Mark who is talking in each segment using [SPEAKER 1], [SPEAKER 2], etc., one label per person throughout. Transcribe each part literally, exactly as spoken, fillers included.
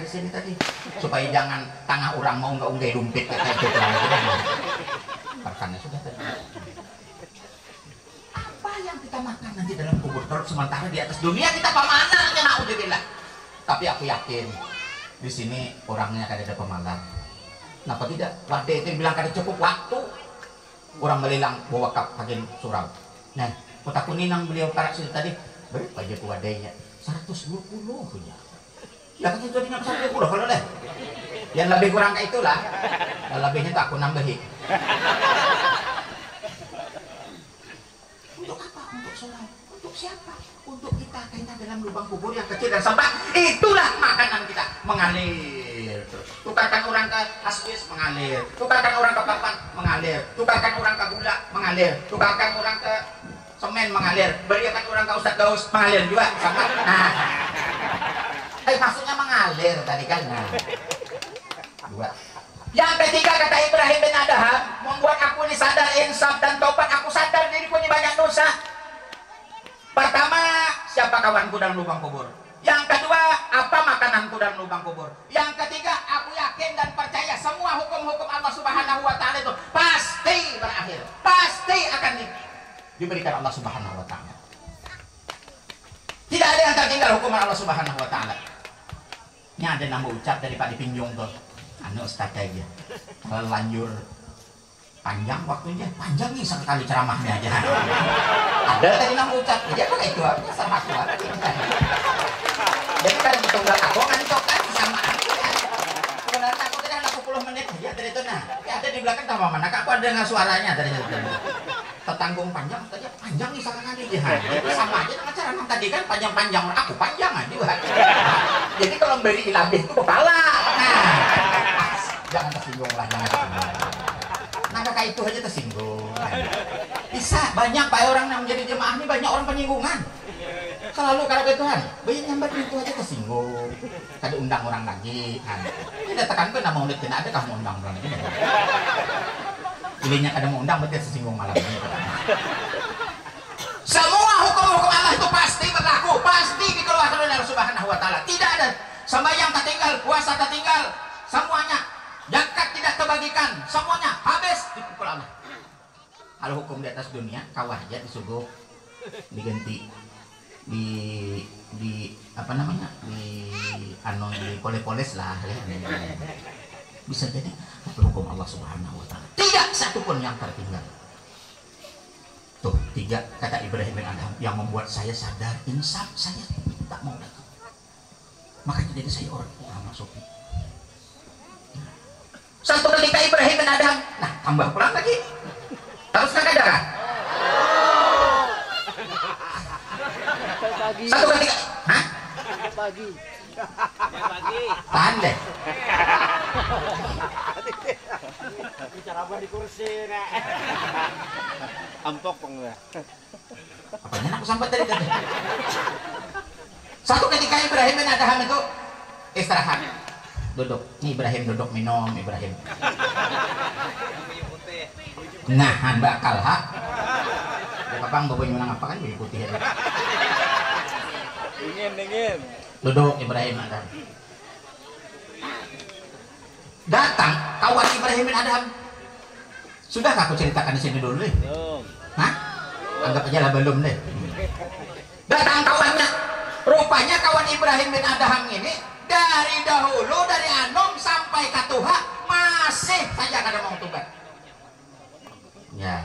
[SPEAKER 1] di sini tadi supaya jangan tangah orang mau nggak unggah dompet kayak itu perkannya sudah tadi. Apa yang kita makan nanti dalam kubur kalau sementara di atas dunia kita pamanan ya naudzubillah. Tapi aku yakin di sini orangnya kada ada pemalas. Kenapa tidak? Wadai itu bilang kada cukup waktu orang melilang bawa kap agen surau. Nah, kota kuninang beliau tarak situ tadi berapa aja ku wadainya? seratus dua puluh punya. Ya kan itu tadi seratus dua puluh kalau deh. Yang lebih kurang kayak itulah. Yang lebihnya tuh aku nambahin. Untuk apa? Untuk sholat. Untuk siapa? Untuk kita kaitan dalam lubang kubur yang kecil dan sempit. Itulah makanan kita mengalir. Tukarkan orang ke asbes mengalir. Tukarkan orang ke papan mengalir. Tukarkan orang ke gula mengalir. Tukarkan orang ke semen mengalir. Berikan orang ke Ustadz Gaus mengalir juga sama. Nah, eh maksudnya mengalir tadi kan. Nah, dua. Yang ketiga kata Ibrahim bin Adham, membuat aku ini sadar insaf dan tobat. Aku sadar diriku ini banyak dosa. Pertama, siapa kawanku dalam lubang kubur. Yang kedua, apa makananku dalam lubang kubur. Yang ketiga, aku yakin dan percaya semua hukum-hukum Allah Subhanahu wa taala itu pasti berakhir. Pasti akan di, diberikan Allah Subhanahu wa taala. Tidak ada yang tertinggal hukuman Allah Subhanahu wa taala. Ini ada nama ucap dari Pak Dipinjung tuh. Anu Ustaz aja. Kalau lanjur panjang waktunya, panjang nih sekali ceramahnya aja. Ada tadi nama ucap, dia pakai itu apa sama suara. Jadi kan tunggal aku kan itu kan sama aku kan. Sebenarnya aku tidak laku puluh menit aja dari itu nah. Ya ada di belakang sama mana? Aku ada dengan suaranya dari itu. Tetanggung panjang, tadi panjang nih sekali dia. Jadi sama aja dengan ceramah tadi kan panjang-panjang. Aku panjang aja. Nah, jadi kalau beri ilabih itu kepala. Nah, jangan tersinggung lah, jangan tersinggung. Nah kayak itu aja tersinggung. Bisa banyak pak orang yang menjadi jemaah ini banyak orang penyinggungan. Selalu kalau ke Tuhan, banyak yang itu aja tersinggung. Tadi undang orang lagi. Ini tekan ke nama unit kena ada kamu undang orang lagi. Ilinya ada mau undang berarti tersinggung malam ini. Semua hukum-hukum Allah itu pasti berlaku, pasti dikeluarkan oleh Allah Subhanahu wa taala. Tidak ada sembahyang tak tinggal, puasa tak tinggal, semuanya zakat tidak terbagikan, semuanya habis dipukul Allah. Kalau hukum di atas dunia, kawah aja disuguh diganti di di apa namanya di anu di poles-poles lah ya. Bisa jadi hukum Allah Subhanahu wa taala tidak satu pun yang tertinggal. Tuh tiga kata Ibrahim bin Adham yang membuat saya sadar insaf, saya tak mau datang. Makanya jadi saya orang yang masuk. Satu ketika Ibrahim bin Adham, nah tambah pulang lagi. Terus kan ada kan? Satu ketika, hah?
[SPEAKER 2] Pagi. Pagi.
[SPEAKER 1] Tahan deh.
[SPEAKER 2] Bicara apa di kursi, Nek? Ampok enggak?
[SPEAKER 1] Apanya aku sampai tadi tadi. Satu ketika Ibrahim bin Adham itu istirahat. Duduk. Ini Ibrahim duduk minum Ibrahim. Nahan bakal ha. Ya papang bawa nyunang apa kan baju putih aja.
[SPEAKER 2] Dingin, dingin.
[SPEAKER 1] Duduk Ibrahim Adham. Datang kawan Ibrahim bin Adham. Sudahkah aku ceritakan di sini dulu deh?
[SPEAKER 2] Belum.
[SPEAKER 1] Hah? Anggap aja lah belum deh. Datang kawannya. Rupanya kawan Ibrahim bin Adham ini dari dahulu dari Anom sampai Katuha masih saja kada mau tobat. Ya.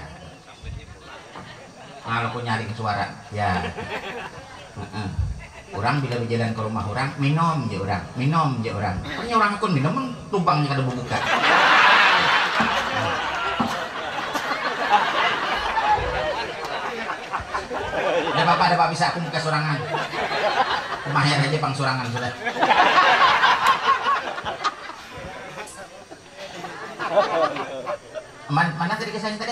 [SPEAKER 1] Kalau aku nyaring suara, ya. Uh-uh. Orang bila berjalan ke rumah orang, minum je orang, minum je orang. Pokoknya orang akun minum, tumpangnya kada buka. Ada apa-apa, ada apa bisa aku buka sorangan. Mahir aja pang sorangan sudah. Man, mana tadi kesannya tadi?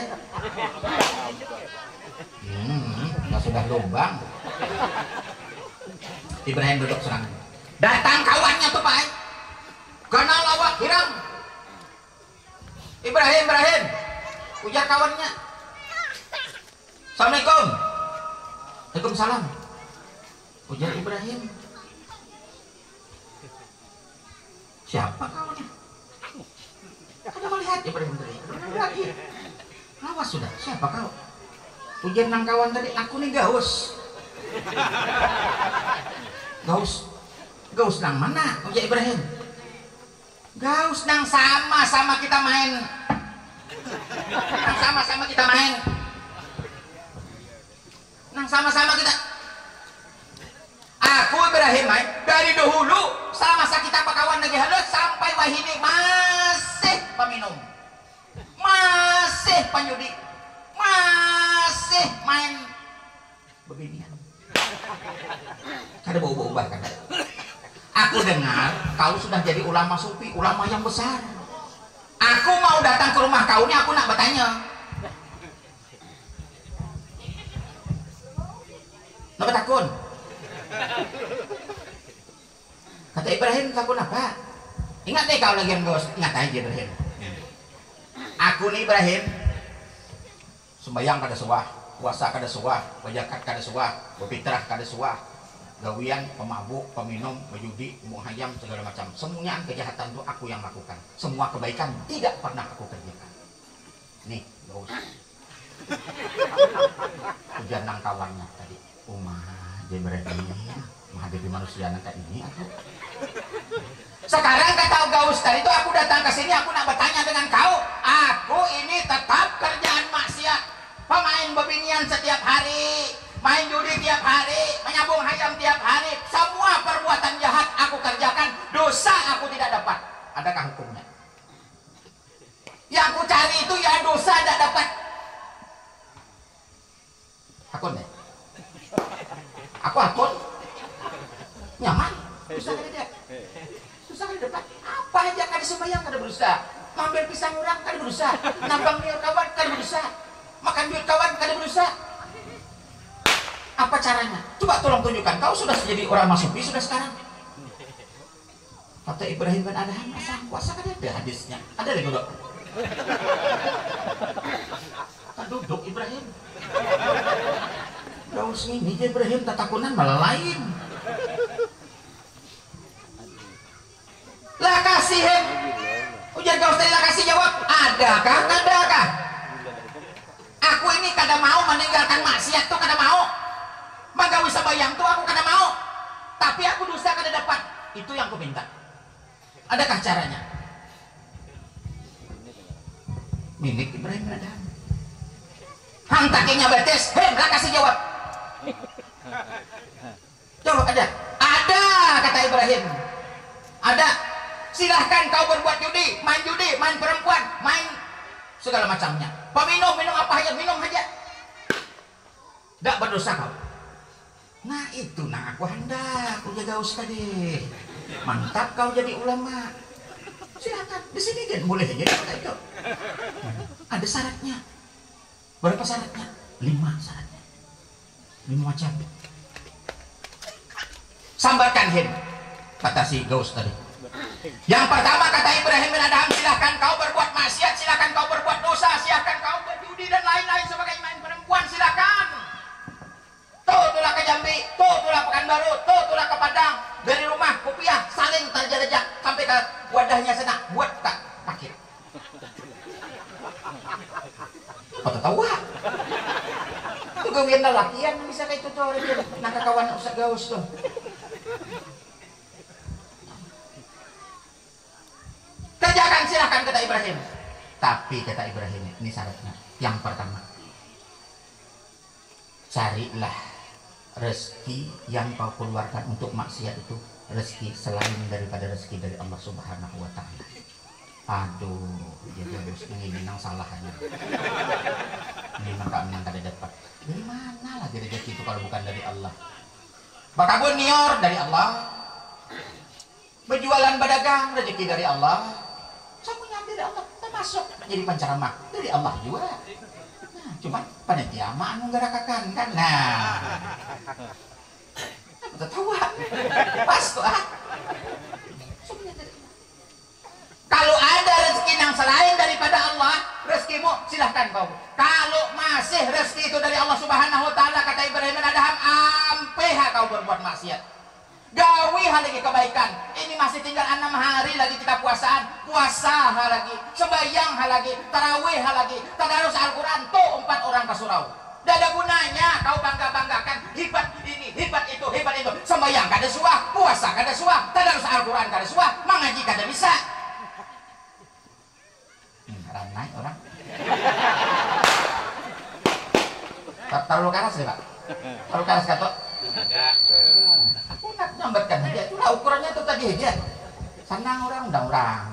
[SPEAKER 1] Hmm, nggak sudah lubang. Ibrahim duduk serangan. Datang kawannya tuh Pak. Kenal awak hiram. Ibrahim, Ibrahim. Ujar kawannya. Assalamualaikum. Waalaikumsalam. Ujar Ibrahim. Siapa kau nih? Ada melihat Ibrahim tadi. Lagi. Awas sudah. Siapa kau? Ujian nang kawan tadi. Aku nih Gaus. Gaus. Gaus nang mana? Ujian Ibrahim. Gaus nang sama-sama kita main. Nang sama-sama kita main. Nang sama-sama kita. Aku Ibrahim main dari dahulu sama masa kita pakawan lagi halus sampai wahini masih peminum, masih penjudi, masih main beginian. Kada bau-bau ubah kan? Aku dengar kau sudah jadi ulama sufi, ulama yang besar. Aku mau datang ke rumah kau nih, aku nak bertanya. Napa takun? Kata Ibrahim, takun apa? Ingat deh kau lagi Gos, ingat aja Ibrahim. Aku nih Ibrahim, sembayang kada suah, puasa kada suah, berzakat kada suah, berfitrah kada suah, gawian, pemabuk, peminum, berjudi, muhayam, segala macam. Semuanya kejahatan itu aku yang lakukan. Semua kebaikan tidak pernah aku kerjakan. Nih, Gos. Ujian nang kawannya tadi. Umah, dia Ibrahim menghadapi manusia nangka ini aku. Sekarang kata Gaus tadi itu aku datang ke sini, aku nak bertanya dengan kau. Aku ini tetap kerjaan maksiat, pemain bebinian setiap hari, main judi tiap hari, menyambung hayam tiap hari. Semua perbuatan jahat aku kerjakan, dosa aku tidak dapat. Adakah hukumnya? Yang aku cari itu ya dosa tidak dapat. Akun deh. Aku akun nyaman, susah kada dia, susah kada dapat. Apa aja kada sembahyang kada berusaha, ngambil pisang orang kada berusaha, nambang liur kawan kada berusaha, makan duit kawan kada berusaha. Apa caranya? Coba tolong tunjukkan. Kau sudah jadi orang masufi sudah sekarang. Kata Ibrahim bin Adham, asal puasa kada ada hadisnya. Ada lagi duduk. Tak duduk Ibrahim. Gaus ini Ibrahim tatakunan malah lain. Lah kasih hem. Ujar Gaus tadi lah kasih jawab. Adakah? Adakah? Aku ini kada mau meninggalkan maksiat tuh kada mau. Magawi sabayang tuh aku kada mau. Tapi aku dosa kada dapat. Itu yang aku minta. Adakah caranya? Milik Ibrahim bin Adham. Hang takinya betes. Hem lah kasih jawab. Coba ada, ada kata Ibrahim, ada. Silahkan kau berbuat judi, main judi, main perempuan, main segala macamnya. Peminum, minum apa aja, minum aja. Tidak berdosa kau. Nah itu, nah aku hendak, aku jaga ustaz tadi. Mantap kau jadi ulama. Silahkan, di sini kan boleh jadi itu. Ada syaratnya. Berapa syaratnya? Lima syaratnya. Lima macam. Sambarkan him, kata si Gaus tadi. Yang pertama kata Ibrahim bin Adham, silahkan kau berbuat maksiat, silahkan kau berbuat dosa, silahkan kau berjudi dan lain-lain sebagai main perempuan, silahkan. Tuh tulah ke Jambi, tuh tulah Pekanbaru, tuh tulah ke Padang, dari rumah Kopiah saling terjejak sampai ke wadahnya sana, buat tak pakai. Apa tahu ah? Itu gawian lelakian bisa kayak itu tuh orang dia, nak kawan Ustaz Gaus tuh. Kerjakan silahkan kata Ibrahim. Tapi kata Ibrahim ini syaratnya. Yang pertama, carilah rezeki yang kau keluarkan untuk maksiat itu rezeki selain daripada rezeki dari Allah Subhanahu wa Ta'ala. Aduh, dia harus ini nang salah aja. Ini maka menang kada dapat. Dari mana lagi rezeki itu kalau bukan dari Allah? Bakabun nior dari Allah. Berjualan berdagang rezeki dari Allah. Semuanya dari Allah. Termasuk jadi penceramah dari Allah juga. Nah, cuma panitia mah anu garakakan kan. Nah. Aku tahu ah. Pas tuh ah. Kalau ada rezeki yang selain daripada Allah, rezekimu silahkan kau. Kalau masih rezeki itu dari Allah Subhanahu wa Ta'ala, kata Ibrahim bin Adham, ampeha kau berbuat maksiat. Gawi tarawih lagi kebaikan. Ini masih tinggal enam hari lagi kita puasaan, puasa lagi, sembahyang lagi, tarawih lagi, tadarus Al-Quran tuh empat orang ke surau. Tidak ada gunanya kau bangga-banggakan hebat ini, hebat itu, hebat itu. Sembahyang kada suah, puasa kada suah, tadarus Al-Quran kada suah, mengaji kada bisa. Hmm, ramai orang. Terlalu keras deh Pak. Terlalu keras kata. Aku nak nyambatkan aja. Itulah ukurannya itu tadi aja. Senang orang, undang orang.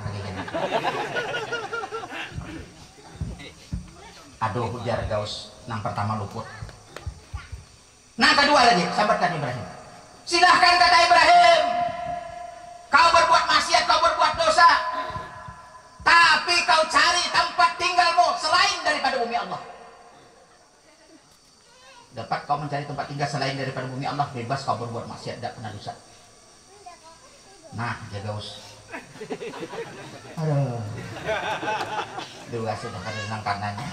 [SPEAKER 1] Aduh, hujar gaus. Nang pertama luput. Nang kedua lagi, sambatkan Ibrahim. Silahkan kata Ibrahim. Kau berbuat maksiat, kau berbuat dosa. Tapi kau cari tempat tinggalmu selain daripada bumi Allah. Dapat kau mencari tempat tinggal selain daripada bumi Allah, bebas kau berbuat maksiat, tidak kena dosa. Nah, jaga us. Aduh. Dua sudah ada nang kanannya.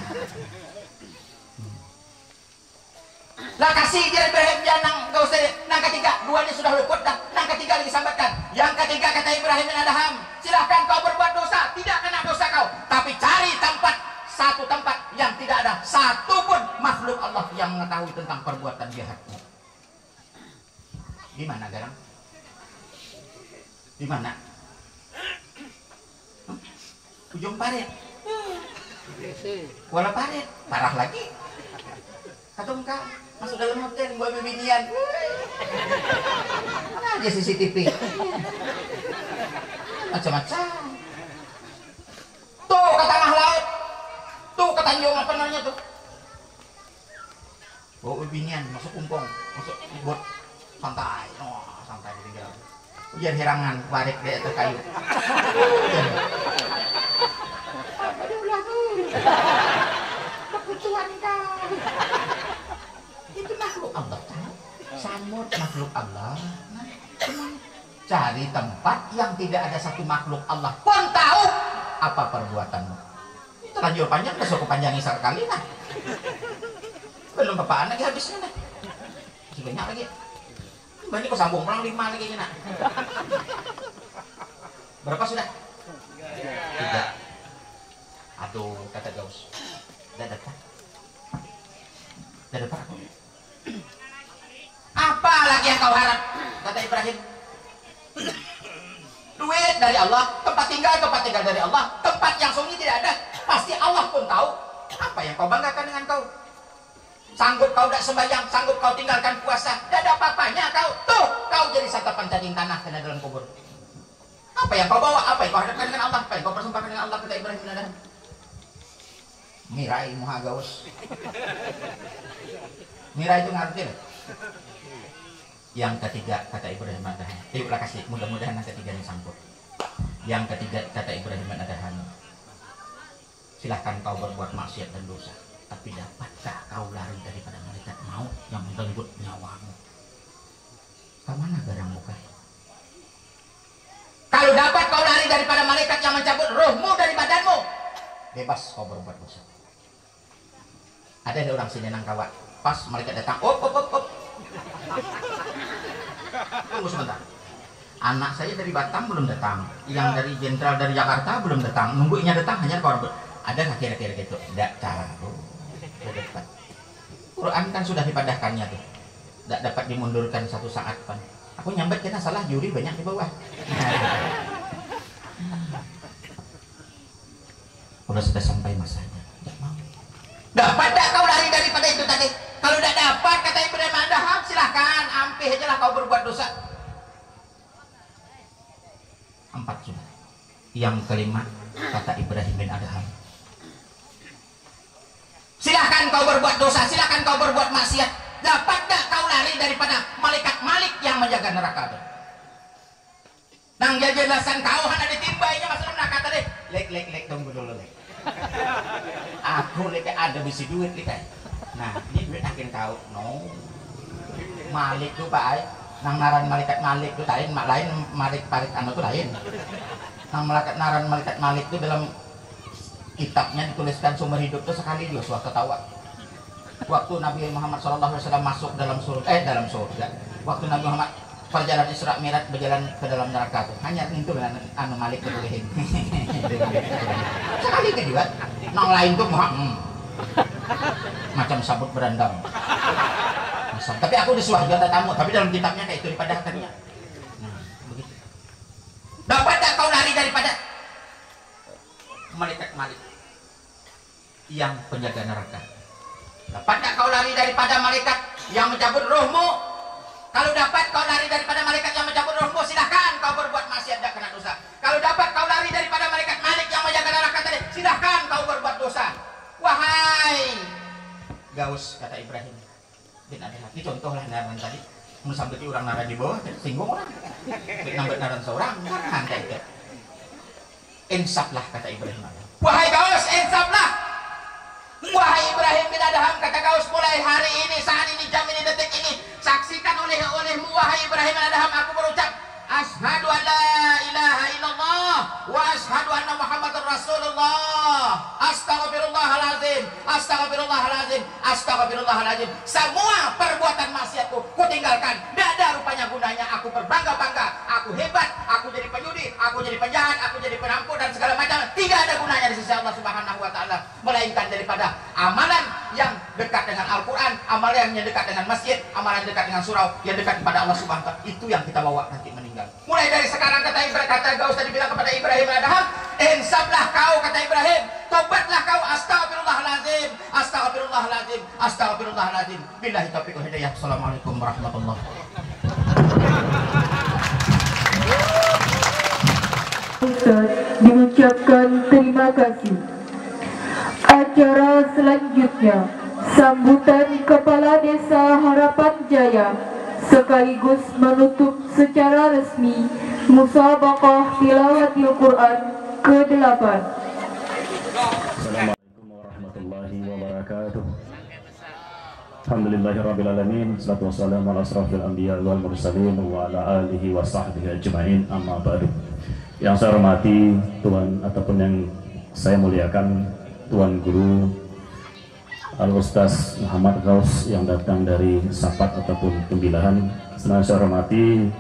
[SPEAKER 1] Lah kasih dia Ibrahim jangan enggak usah nang ketiga, dua ini sudah luput dah. Nang ketiga lagi sambatkan. Yang ketiga kata Ibrahim bin Adham, silahkan kau berbuat dosa, tidak kena dosa kau, tapi cari tempat, satu tempat yang tidak ada satu pun makhluk Allah yang mengetahui tentang perbuatan jahatmu. Di mana garang? Di mana? Hmm? Ujung parit. Kuala parit, parah lagi. Atau enggak masuk dalam hotel buat bibinian. Mana aja C C T V. Macam-macam. Tuh ke tengah laut. Tuh ke Tanjung apa namanya tuh? Bawa bibinian, masuk kumpong, masuk buat santai. Oh, santai di pinggir. Ujian herangan, warik di atas kayu. Apa dia ulah tuh? Keputuan kau. Itu makhluk Allah kan? Samud makhluk Allah. Nah, cuman cari tempat yang tidak ada satu makhluk Allah pun tahu apa perbuatanmu. Terlanjur panjang, besok panjangin sekali nah. Belum bapaan lagi habisnya nah. Masih banyak lagi. Banyak kok sambung pulang lima lagi nak. Berapa sudah? Tiga. Aduh, kata Gaus. Udah dapat. Udah dapat aku. Apa lagi yang kau harap? Kata Ibrahim. Duit dari Allah, tempat tinggal, tempat tinggal dari Allah, tempat yang sunyi tidak ada. Pasti Allah pun tahu. Apa yang kau banggakan dengan kau? Sanggup kau tidak sembahyang, sanggup kau tinggalkan puasa, tidak ada apa-apanya kau. Tuh, kau jadi santapan cacing tanah kena dalam kubur. Apa yang kau bawa? Apa yang kau hadapkan dengan Allah? Apa yang kau persembahkan dengan Allah? Kata Ibrahim bin Adham. Mirai muha gaus. Mirai itu ngerti lah. Yang ketiga kata Ibrahim bin Adham. Yuklah kasih, mudah-mudahan yang ketiga ini sangkut. Yang ketiga kata Ibrahim bin Adham. Silahkan kau berbuat maksiat dan dosa, tapi dapatkah kau lari daripada malaikat maut yang mengganggu nyawamu? Kemana garang muka? Kalau dapat kau lari daripada malaikat yang mencabut rohmu dari badanmu, bebas kau berbuat dosa. Ada ada orang sini nang kawat, pas malaikat datang, op op op op. Tunggu sebentar. Anak saya dari Batam belum datang, yang dari Jenderal dari Jakarta belum datang. Nunggunya datang hanya kau. Ada nggak kira-kira gitu? Tidak tahu. Tidak dapat. Quran kan sudah dipadahkannya tuh. Tidak dapat dimundurkan satu saat kan. Aku nyambat karena salah juri banyak di bawah. Udah sudah sampai masanya. Tidak mau. Dapat tak kau lari daripada itu tadi? Kalau tidak dapat kata Ibrahim bin Adham, silahkan ampih aja lah kau berbuat dosa. Empat sudah. Yang kelima kata Ibrahim bin Adham. Silahkan kau berbuat dosa, silahkan kau berbuat maksiat. Dapat tak kau lari daripada malaikat Malik yang menjaga neraka? Nang jelasan kau hanya ditimbainya masuk neraka tadi. Lek lek lek tunggu dulu lek. Aku lek ada bisi duit lek. Nah, ini duit akhir kau. No. Malik tuh Pak. Nang naran malaikat Malik tuh lain, mak lain Malik Malik anu tuh lain. Nang malaikat naran malaikat Malik tuh dalam kitabnya dituliskan sumber hidup itu sekali Yosua ketawa. Waktu Nabi Muhammad shallallahu alaihi wasallam masuk dalam surga, eh dalam surga. Waktu Nabi Muhammad perjalanan Isra Mi'raj berjalan ke dalam neraka tuh hanya itu dengan anu Malik ketulihin sekali kedua nang lain tuh mah hmm. macam sabut berandang. Masa, tapi aku di surga ada tamu, tapi dalam kitabnya kayak itu dipadahkannya. Nah, begitu. Dapat tak kau lari daripada malaikat Malik yang penjaga neraka? Dapat tak kau lari daripada malaikat yang mencabut rohmu? Kalau dapat kau lari daripada malaikat yang mencabut rohmu, silahkan kau berbuat maksiat dan kena dosa. Kalau dapat kau lari daripada malaikat Malik yang menjaga neraka tadi, silahkan kau berbuat dosa. Wahai Gaus, kata Ibrahim bin Adham, ini contohlah naran tadi. Mau sampai orang naran di bawah, singgung orang. Nambah naran seorang, jangan kayak itu. Insaflah, kata Ibrahim. Wahai Gaus, insaflah. Wahai Ibrahim bin Adham, kata Gaus, mulai hari ini, saat ini, jam ini, detik ini, saksikan oleh olehmu wahai Ibrahim bin Adham, aku berucap asyhadu an la ilaha illallah wa asyhadu anna Muhammadar Rasulullah. Astaghfirullahalazim, astaghfirullahalazim, astaghfirullahalazim. Semua perbuatan maksiatku ku tinggalkan. Tidak ada rupanya gunanya aku berbangga-bangga. Aku hebat, aku jadi penyudi, aku jadi penjahat, aku jadi perampok dan segala macam. Tidak ada gunanya di sisi Allah Subhanahu wa taala, melainkan daripada amalan yang dekat dengan Al-Qur'an, amalan yang dekat dengan masjid, amalan yang dekat dengan surau, yang dekat kepada Allah Subhanahu wa taala. Itu yang kita bawa nanti meninggal. Mulai dari sekarang, kata Ibrahim, kata Gaus tadi bilang kepada Ibrahim bin Adham, insaflah kau, kata Ibrahim, tobatlah kau, astaghfirullahalazim, astaghfirullahalazim, astaghfirullahalazim. Billahi taufiq wal hidayah. Assalamualaikum warahmatullahi
[SPEAKER 3] Ustaz diucapkan terima kasih. Acara selanjutnya sambutan Kepala Desa Harapan Jaya sekaligus menutup secara resmi Musabaqah Tilawatil Quran kedelapan.
[SPEAKER 4] Assalamualaikum warahmatullahi wabarakatuh. Alhamdulillahirrabbilalamin. Salatu wassalamu ala asrafil anbiya wal mursalin wa ala alihi wa sahbihi ajma'in, amma ba'du. Yang saya hormati Tuan ataupun yang saya muliakan Tuan Guru Al-Ustaz Muhammad Gaus yang datang dari Sapat ataupun Tembilahan. Senang saya hormati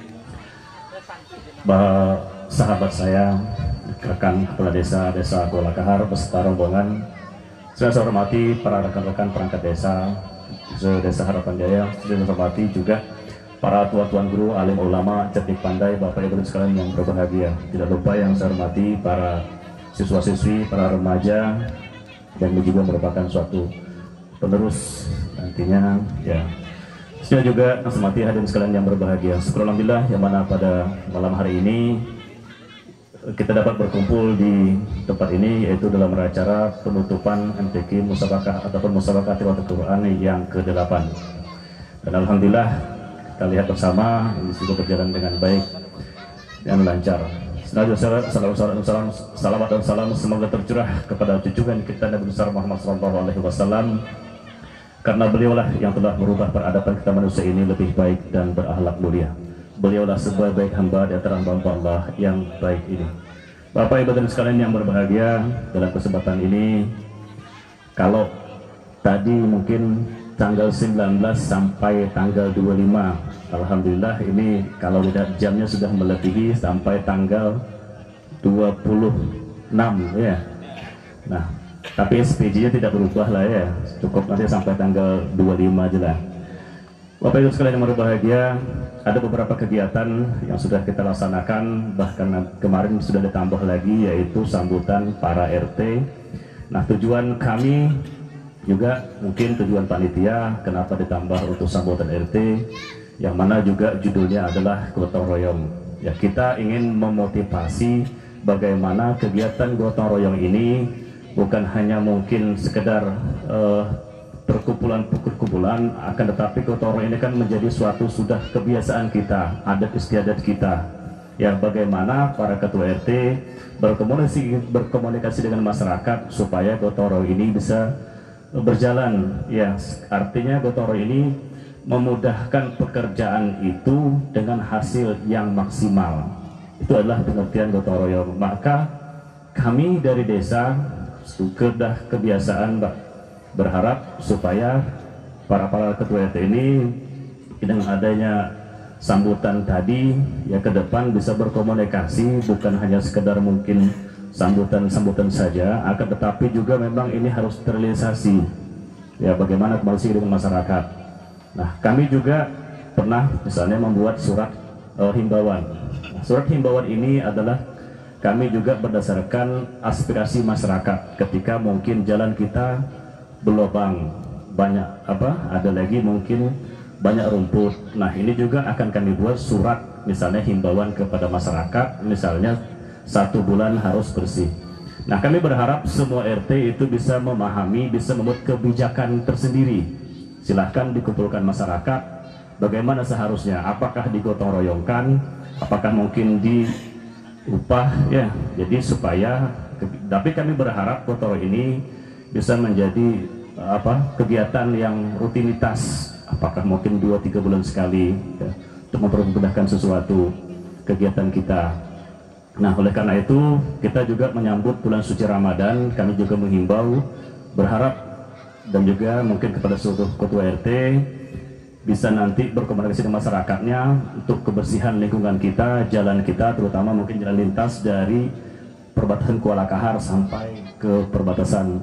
[SPEAKER 4] bahwa sahabat saya, rekan kepala desa desa Golakahar beserta rombongan. Saya hormati para rekan-rekan perangkat desa desa Harapan Jaya. Saya hormati juga para tuan-tuan guru, alim ulama, cerdik pandai, bapak ibu sekalian yang berbahagia. Tidak lupa yang saya hormati para siswa-siswi, para remaja, dan juga merupakan suatu penerus nantinya. Ya, saya juga hormati hadirin sekalian yang berbahagia. Syukur alhamdulillah yang mana pada malam hari ini kita dapat berkumpul di tempat ini, yaitu dalam acara penutupan M T Q Musabaqah ataupun Musabaqah Tilawatul Quran yang kedelapan. Dan alhamdulillah kita lihat bersama ini sudah berjalan dengan baik dan lancar. Selanjutnya salam, salam, salam, salawat dan salam semoga tercurah kepada junjungan kita Nabi besar Muhammad shallallahu alaihi wasallam, karena beliaulah yang telah merubah peradaban kita manusia ini lebih baik dan berakhlak mulia. Beliaulah sebaik-baik hamba di antara hamba Allah yang baik ini. Bapak ibu dan sekalian yang berbahagia, dalam kesempatan ini, kalau tadi mungkin tanggal sembilan belas sampai tanggal dua puluh lima, alhamdulillah ini kalau lihat jamnya sudah melebihi sampai tanggal dua puluh enam ya. Nah, tapi S P J-nya tidak berubah lah ya, cukup nanti sampai tanggal dua puluh lima aja lah. Bapak ibu sekalian yang berbahagia, ada beberapa kegiatan yang sudah kita laksanakan, bahkan kemarin sudah ditambah lagi, yaitu sambutan para R T. Nah, tujuan kami juga mungkin tujuan panitia kenapa ditambah untuk sambutan R T, yang mana juga judulnya adalah gotong royong. Ya, kita ingin memotivasi bagaimana kegiatan gotong royong ini bukan hanya mungkin sekedar uh, perkumpulan-perkumpulan, akan tetapi gotong royong ini kan menjadi suatu sudah kebiasaan kita, adat istiadat kita. Ya, bagaimana para ketua R T berkomunikasi berkomunikasi dengan masyarakat supaya gotong royong ini bisa berjalan. Ya, artinya gotong royong ini memudahkan pekerjaan itu dengan hasil yang maksimal. Itu adalah pengertian gotong royong. Maka kami dari desa sudah kebiasaan berharap supaya para para ketua R T ini dengan adanya sambutan tadi ya ke depan bisa berkomunikasi, bukan hanya sekedar mungkin sambutan-sambutan saja, akan tetapi juga memang ini harus terrealisasi ya, bagaimana komunikasi dengan masyarakat. Nah, kami juga pernah misalnya membuat surat uh, himbauan. Nah, surat himbauan ini adalah kami juga berdasarkan aspirasi masyarakat ketika mungkin jalan kita berlubang, banyak apa ada lagi mungkin banyak rumput. Nah, ini juga akan kami buat surat misalnya himbauan kepada masyarakat, misalnya satu bulan harus bersih. Nah, kami berharap semua R T itu bisa memahami, bisa membuat kebijakan tersendiri. Silahkan dikumpulkan masyarakat, bagaimana seharusnya, apakah digotong royongkan, apakah mungkin diupah ya, jadi supaya, tapi kami berharap gotong royong ini bisa menjadi apa kegiatan yang rutinitas, apakah mungkin dua tiga bulan sekali ya, untuk mempermudahkan sesuatu kegiatan kita. Nah, oleh karena itu kita juga menyambut bulan suci Ramadan, kami juga menghimbau, berharap dan juga mungkin kepada seluruh ketua R T bisa nanti berkomunikasi dengan masyarakatnya untuk kebersihan lingkungan kita, jalan kita, terutama mungkin jalan lintas dari perbatasan Kuala Kahar sampai ke perbatasan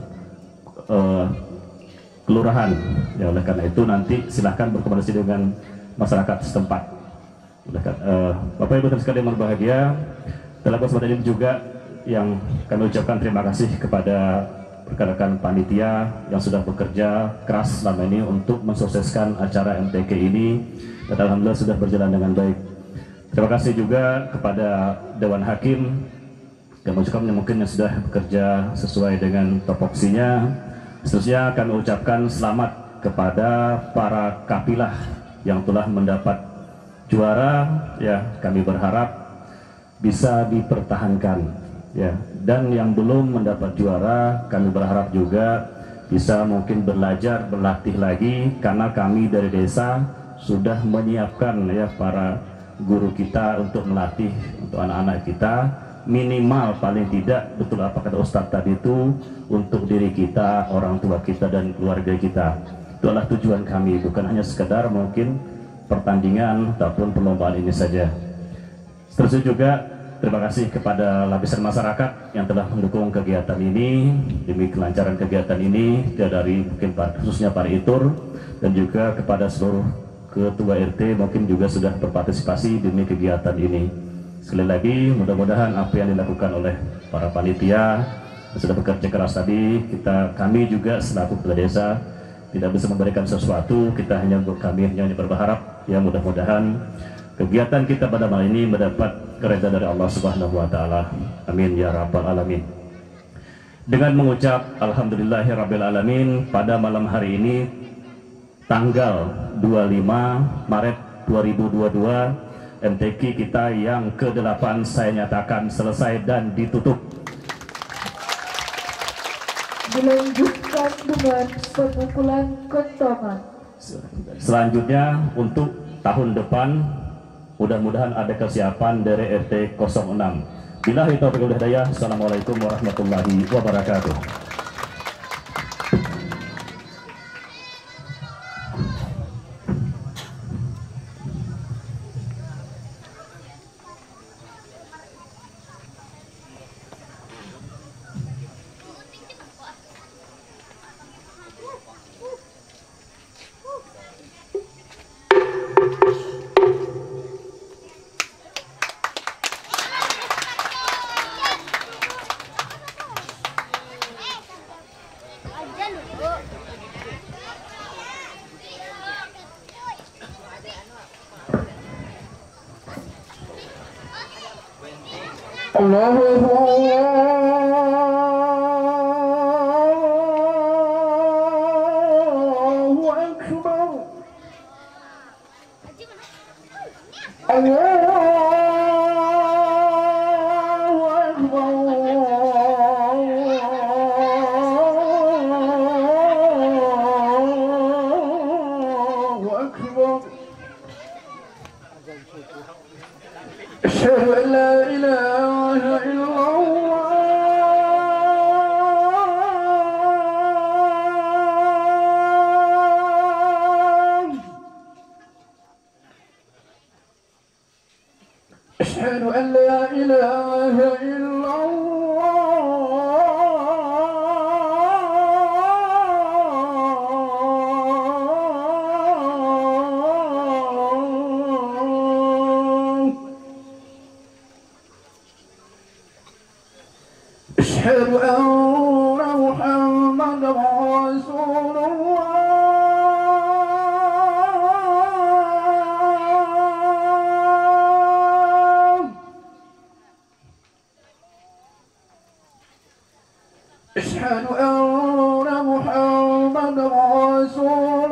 [SPEAKER 4] uh, kelurahan ya. Oleh karena itu nanti silahkan berkomunikasi dengan masyarakat setempat. Oleh, uh, Bapak Ibu dan sekalian yang berbahagia, dalam kesempatan ini juga yang kami ucapkan terima kasih kepada rekan-rekan panitia yang sudah bekerja keras selama ini untuk mensukseskan acara M T Q ini, dan alhamdulillah sudah berjalan dengan baik. Terima kasih juga kepada Dewan Hakim yang mungkin yang sudah bekerja sesuai dengan topoksinya. Seterusnya kami ucapkan selamat kepada para kapilah yang telah mendapat juara ya, kami berharap bisa dipertahankan ya, dan yang belum mendapat juara kami berharap juga bisa mungkin belajar, berlatih lagi, karena kami dari desa sudah menyiapkan ya para guru kita untuk melatih untuk anak-anak kita, minimal paling tidak, betul apa kata Ustadz tadi itu, untuk diri kita, orang tua kita dan keluarga kita. Itu adalah tujuan kami, bukan hanya sekedar mungkin pertandingan ataupun perlombaan ini saja. Seterusnya juga terima kasih kepada lapisan masyarakat yang telah mendukung kegiatan ini, demi kelancaran kegiatan ini, dari mungkin khususnya para itur, dan juga kepada seluruh ketua R T mungkin juga sudah berpartisipasi demi kegiatan ini. Sekali lagi, mudah-mudahan apa yang dilakukan oleh para panitia yang sudah bekerja keras tadi, kita kami juga selaku kepala desa tidak bisa memberikan sesuatu, kita hanya kami hanya berharap ya mudah-mudahan kegiatan kita pada malam ini mendapat keridhaan dari Allah Subhanahu wa taala. Amin ya rabbal alamin. Dengan mengucap alhamdulillahirabbil alamin, pada malam hari ini tanggal dua puluh lima Maret dua ribu dua puluh dua, M T Q kita yang kedelapan saya nyatakan selesai dan ditutup.
[SPEAKER 3] Dilanjutkan dengan pemukulan kentongan.
[SPEAKER 4] Selanjutnya untuk tahun depan mudah-mudahan ada kesiapan dari R T nol enam. Billahi taufiq wal hidayah. Assalamualaikum warahmatullahi wabarakatuh.
[SPEAKER 3] Allahu Akbar. Allahu Akbar. Allahu Akbar. Asyhadu an la ilaha illallah. أشهد أن لا إله إلا الله أشهد أن محمد رسول الله أشهد أن محمد رسول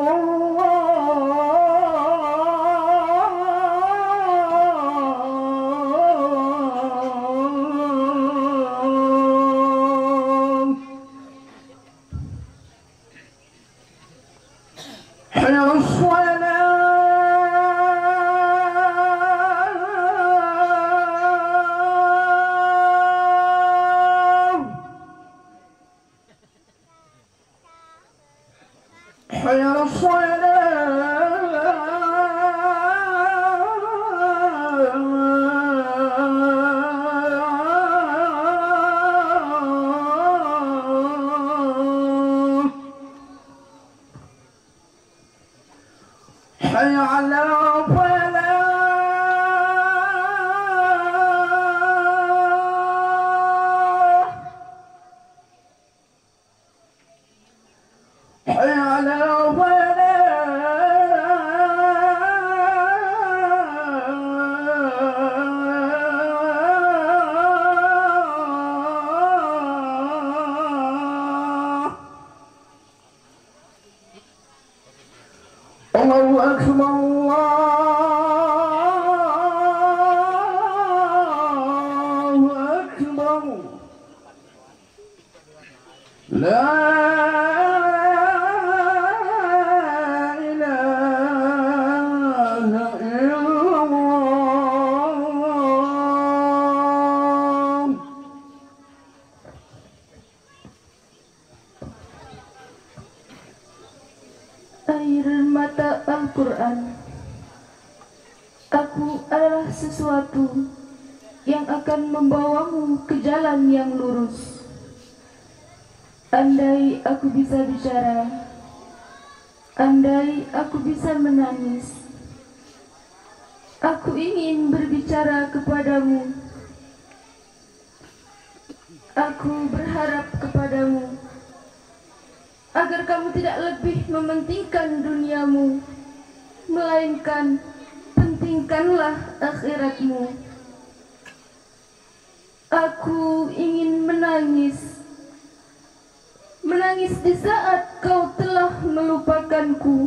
[SPEAKER 3] الله حي على الصلاة حي على الصلاة حي على الفلاح حي على الفلاح الله أكبر الله أكبر لا إله إلا الله
[SPEAKER 5] Air mata Al-Quran. Aku adalah sesuatu yang akan membawamu ke jalan yang lurus. Andai aku bisa bicara, andai aku bisa menangis, aku ingin berbicara kepadamu. Aku berharap kepadamu agar kamu tidak lebih mementingkan duniamu, melainkan pentingkanlah akhiratmu. Aku ingin menangis, menangis di saat kau telah melupakanku.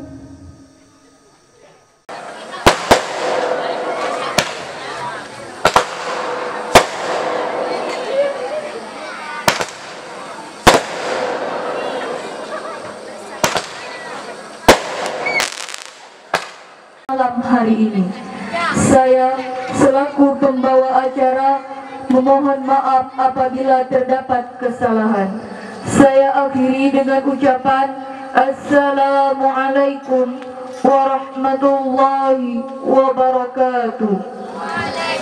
[SPEAKER 5] Malam hari ini, saya selaku pembawa acara memohon maaf apabila terdapat kesalahan. Saya akhiri dengan ucapan Assalamualaikum warahmatullahi wabarakatuh.